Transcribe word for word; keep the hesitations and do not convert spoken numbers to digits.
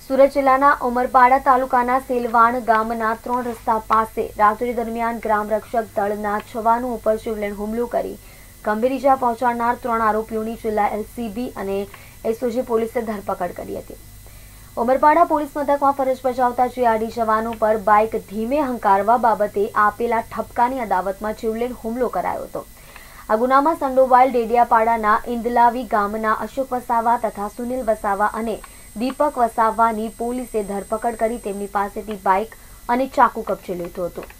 સુરત જિલ્લાના ઉમરપાડા તાલુકાના સેલવાણ ગામના ત્રણ રસ્તા પાસે રાત્રિ દરમિયાન ગ્રામ રક્ષક દળના જવાનો ઉપર જીવલેણ હુમલો કરી ગંભીર ઇજા પહોંચાડનાર ત્રણ આરોપીઓની જિલ્લા એલસીબી અને એસઓજી પોલીસે ધરપકડ કરી હતી। ઉમરપાડા પોલીસ મથકમાં ફરજ બજાવતા જીઆરડી જવાનો પર બાઇક ધીમે હંકારવા બાબતે આપેલા ઠપકાની અદાવતમાં જીવલેણ હુમલો કરાયો હતો। આ ગુનામાં સંડોવાયેલ ડેડિયાપાડાના ઇંદલાવી ગામના અશોક વસાવા તથા સુનિલ વસાવા અને દીપક વસાવાની પોલીસે ધરપકડ કરી તેમની પાસેથી બાઇક અને ચાકુ કબજે લીધું હતું।